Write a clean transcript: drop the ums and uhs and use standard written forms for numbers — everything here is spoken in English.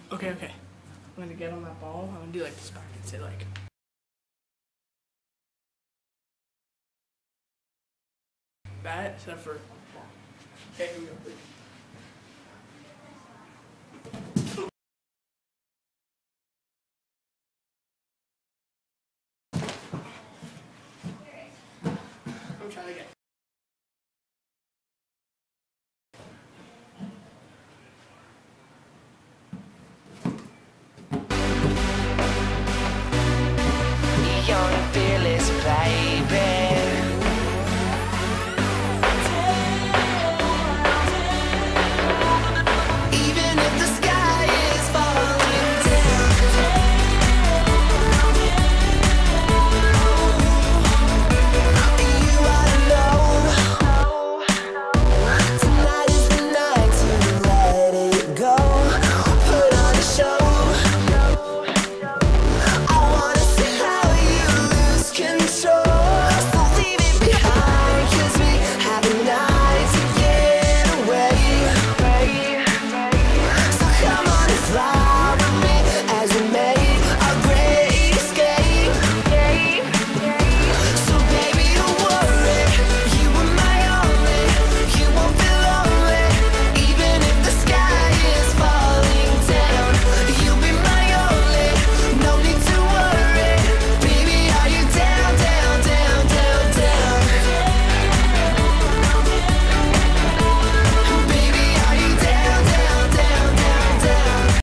Okay, okay. I'm gonna get on that ball. I'm gonna do like this back and say like. Bat, except for. Okay, here we go. I'm trying again. Young fearless baby.